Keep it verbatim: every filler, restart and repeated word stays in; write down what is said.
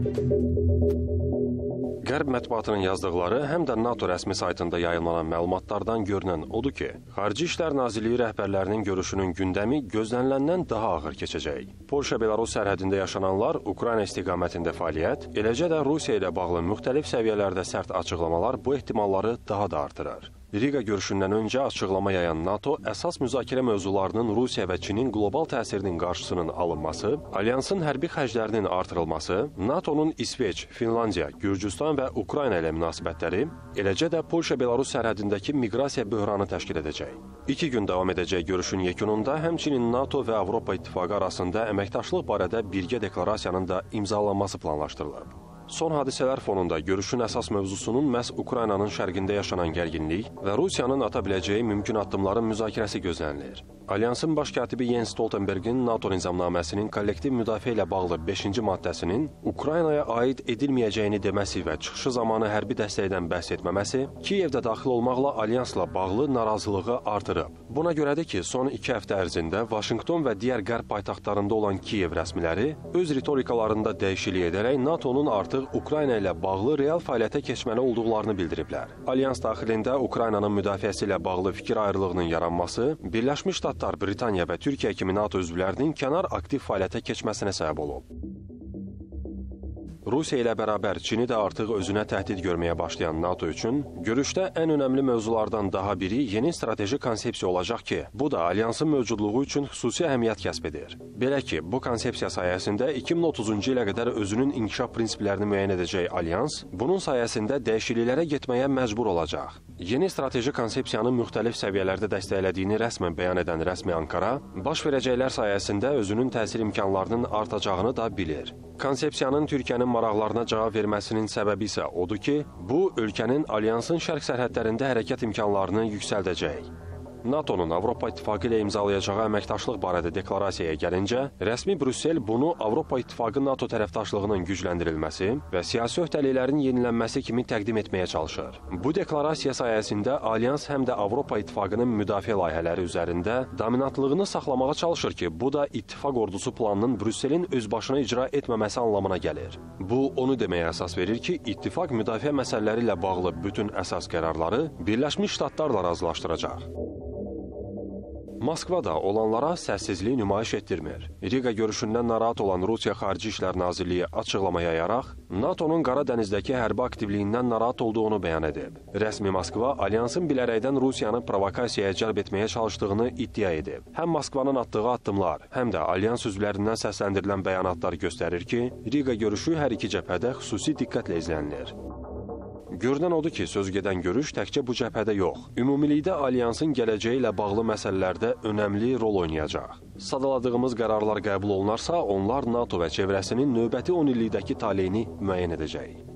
Qərb mətbuatının yazdıqları həm də NATO rəsmi saytında yayımlanan məlumatlardan görünən odur ki, Xarici İşlər Nazirliyi rəhbərlərinin görüşünün gündəmi gözləniləndən daha ağır keçəcək. Polşa-Belarus sərhədində yaşananlar, Ukrayna istiqamətində fəaliyyət, eləcə də Rusiya ilə bağlı müxtəlif səviyyələrdə sərt açıqlamalar bu ehtimalları daha da artırır. Riga görüşündən öncə açıqlama yayan NATO əsas müzakirə mövzularının Rusiya və Çinin qlobal təsirinin qarşısının alınması, alyansın hərbi xərclərinin artırılması, NATOnun İsveç, Finlandiya, Gürcüstan və Ukrayna ilə münasibətləri, eləcə də Polşa-Belarus sərhədindəki miqrasiya böhranı təşkil edəcək. İki gün davam edəcək görüşün yekununda həmçinin NATO və Avropa İttifaqı arasında əməkdaşlıq barədə birgə deklarasiyanın da imzalanması planlaşdırılıb. Son hadisələr fonunda görüşün əsas mövzusunun məhz Ukraynanın şərqində yaşanan gərginlik və Rusiyanın ata biləcəyi mümkün addımların müzakirəsi gözlənilir. Alyansın baş katibi Jens Stoltenbergin NATO nizamnaməsinin kollektiv müdafiə ilə bağlı beşinci maddəsinin Ukraynaya aid edilməyəcəyini deməsi və çıxışı zamanı hərbi dəstəkdən bəhs etməməsi Kiyevdə daxil olmaqla alyansla bağlı narazılığı artırıb. Buna görədir ki, son iki həftə ərzində Vaşinqton və digər qərb paytaxtlarında olan Kiyev rəsmiləri öz ritorikalarında dəyişiklik edərək NATOnun artıq Ukrayna ilə bağlı real fəaliyyətə keçməli olduqlarını bildiriblər. Alyans daxilində Ukraynanın müdafiəsi ilə bağlı fikir ayrılığının yaranması Birləşmiş Ştatlar, Britaniya və Türkiyə kimi NATO üzvlərinin kənar aktiv fəaliyyətə keçməsinə səbəb olub. Rusiya ilə bərabər Çini də artıq özünə təhdid görməyə başlayan NATO üçün görüşdə ən önəmli mövzulardan daha biri yeni strateji konsepsiya olacaq ki, bu da alyansın mövcudluğu üçün xüsusi əhəmiyyət kəsb edir. Belə ki, bu konsepsiya sayəsində iki min otuzuncu ilə qədər özünün inkişaf prinsiplərini müəyyən edəcək alyans, bunun sayəsində dəyişikliklərə getməyə məcbur olacaq. Yeni strateji konsepsiyanın müxtəlif səviyyələrdə dəstəklədiyini rəsmən bəyan edən rəsmi Ankara, baş verəcəklər sayəsində özünün təsir imkanlarının artacağını da bilir. Konsepsiyanın Türkiyənin maraqlarına cavab verməsinin səbəbi isə odur ki, bu, ölkənin alyansın şərq sərhədlərində hərəkət imkanlarını yüksəldəcək. NATOnun Avropa İttifaqı ilə imzalayacağı əməkdaşlıq barədə deklarasiyaya gəlincə, rəsmi Brüssel bunu Avropa İttifaqı NATO tərəfdaşlığının gücləndirilməsi və siyasi öhdəliklərin yenilənməsi kimi təqdim etməyə çalışır. Bu deklarasiya sayəsində alyans həm də Avropa İttifaqının müdafiə layihələri üzərində dominantlığını saxlamağa çalışır ki, bu da ittifaq ordusu planının Brüsselin öz başına icra etməməsi anlamına gəlir. Bu, onu deməyə əsas verir ki, ittifaq müdafiə məsələləri ilə bağlı bütün əsas qərarları Birləşmiş Ştatlarla razılaşdıracaq. Moskva da olanlara səssizlik nümayiş etdirmir. Riga görüşündən narahat olan Rusiya Xarici İşlər Nazirliyi açıqlama yayaraq, NATOnun Qara dənizdəki hərbi aktivliyindən narahat olduğunu bəyan edib. Rəsmi Moskva, alyansın bilərəkdən Rusiyanı provokasiyaya cəlb etməyə çalışdığını iddia edib. Həm Moskvanın atdığı addımlar, həm də alyans üzvlərindən səsləndirilən bəyanatlar göstərir ki, Riga görüşü hər iki cəbhədə xüsusi diqqətlə izlənilir. Görünən odur ki, söz gedən görüş təkcə bu cəbhədə yox, ümumilikdə alyansın gələcəyi ilə bağlı məsələlərdə önəmli rol oynayacaq. Sadaladığımız qərarlar qəbul olunarsa, onlar NATO və çevrəsinin növbəti on illikdəki taleyini müəyyən edəcək.